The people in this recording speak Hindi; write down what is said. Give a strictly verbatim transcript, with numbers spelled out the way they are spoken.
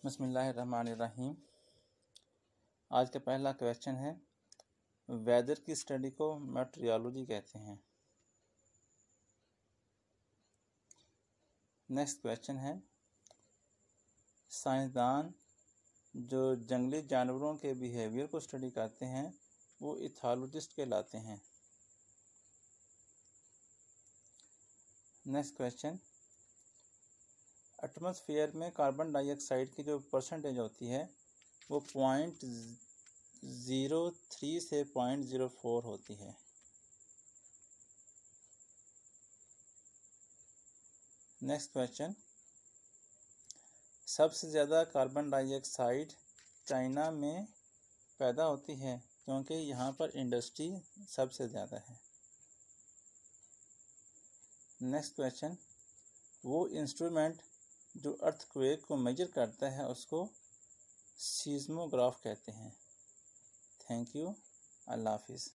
बिस्मिल्लाहिर्रहमानिर्रहीम। आज का पहला क्वेश्चन है, वेदर की स्टडी को मेट्रियोलॉजी कहते हैं। नेक्स्ट क्वेश्चन है, साइंसदान जो जंगली जानवरों के बिहेवियर को स्टडी करते हैं वो इथोलॉजिस्ट कहलाते हैं। नेक्स्ट क्वेश्चन, एटमॉस्फेयर में कार्बन डाइऑक्साइड की जो परसेंटेज होती है वो पॉइंट ज़ीरो थ्री से पॉइंट ज़ीरो फोर होती है। नेक्स्ट क्वेश्चन, सबसे ज़्यादा कार्बन डाइऑक्साइड चाइना में पैदा होती है क्योंकि यहाँ पर इंडस्ट्री सबसे ज़्यादा है। नेक्स्ट क्वेश्चन, वो इंस्ट्रूमेंट जो अर्थक्वेक को मेजर करता है उसको सीस्मोग्राफ कहते हैं। Thank you. अल्लाह हाफिज़।